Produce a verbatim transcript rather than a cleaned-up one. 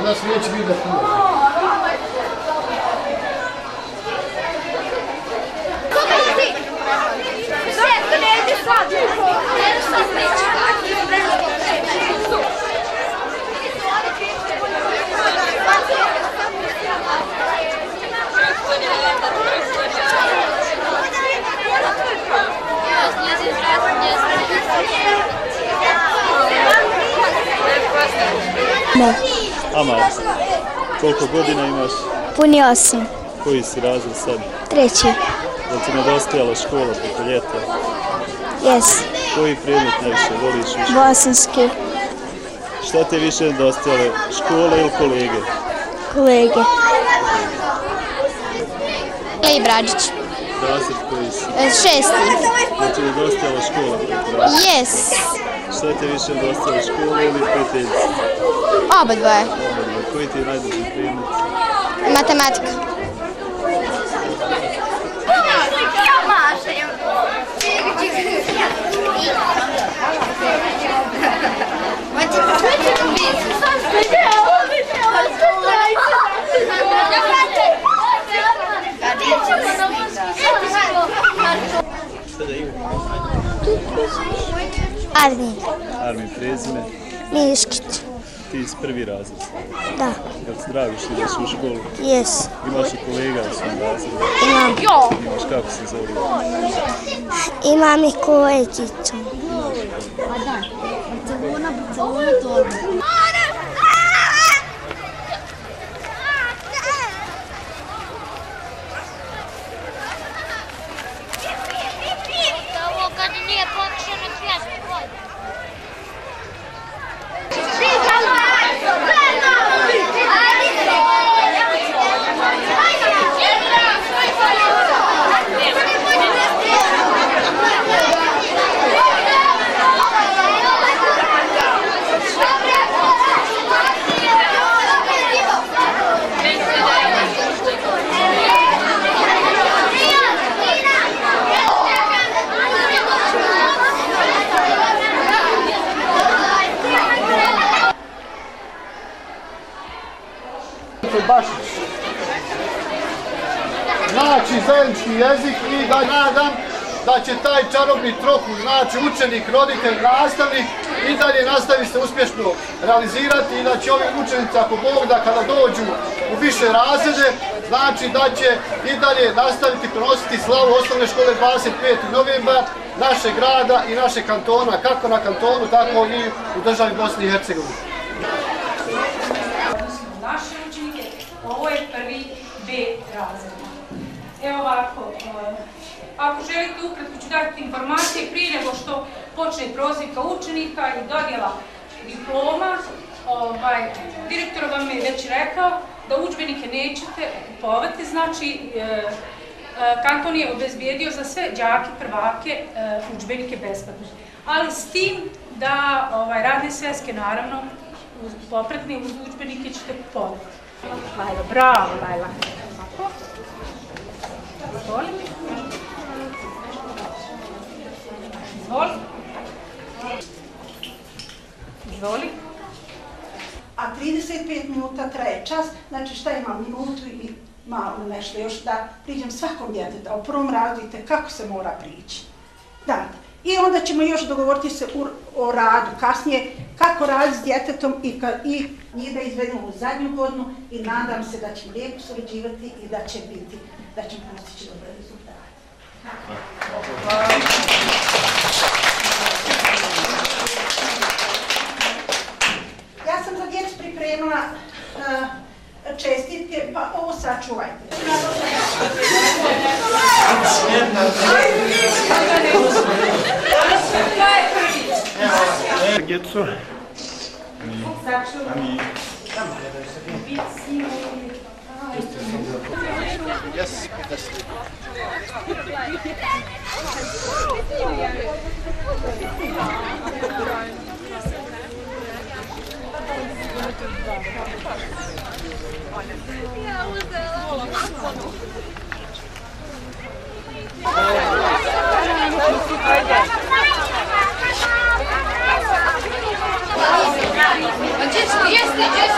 nas neće vidjeti. Amal, koliko godina imaš? Puni osam. Koji si razred sad? Treći. Jel ti nedostajala škola preko ljeta? Jes. Koji predmet najviše voliš više? Bosanski. Šta te više nedostajale, škola ili kolege? Kolege. Leji Brađić. Razred koji si? Šesti. Jel ti nedostajala škola preko razred? Jes. Šta te više nedostajala, škola ili prijateljci? Oba dvoje. Oba dvoje. Koji ti je najbolji predmet? Matematika. Armin. Armin, prezime? Miškić. Ti si prvi razred? Da. Jel ti drago što ideš u školu? Jes. Imaš i kolega u svom razredu? Imam. Imaš, kako se zove? Imam i kolegicu. Bašić. Znači zajednički jezik i da nadam da će taj čarobni trokut, znači učenik, roditelj, nastavnik i dalje nastavi se uspješno realizirati i da će ovi učenici, ako Bog da, kada dođu u više razrede, znači da će i dalje nastaviti prenositi slavu osnovne škole dvadeset petog novembra našeg grada i našeg kantona, kako na kantonu, tako i u državi Bosne i Hercegovine. Ovo je prvi B razred. Evo ovako, ako želite ukratko ću dati informacije prije nego što počne prozivka učenika i dodjela diploma. Direktor vam je već rekao da udžbenike nećete kupovati, znači kanton je obezbijedio za sve đake, prvake udžbenike besplatno. Ali s tim da radne sveske, naravno, popratne uz udžbenike ćete kupovati. Lajla, bravo Lajla. Ovako. Izvoli. Izvoli. Izvoli. A trideset pet minuta traje čas, znači šta imam, minutu i malo nešto još da priđem svakom djetetu, a u prvom radu vidite kako se mora prići. Da. I onda ćemo još dogovoriti se o radu kasnije, kako raditi s djetetom i njih da izvedemo u zadnju godinu i nadam se da ćemo lijepo surađivati i da će biti, da ćemo postići dobre rezultate. Ja sam za djecu pripremila čestitke, pa ovo sačuvajte. Djeco. Ami. Yes, yes. Jeste, jeste.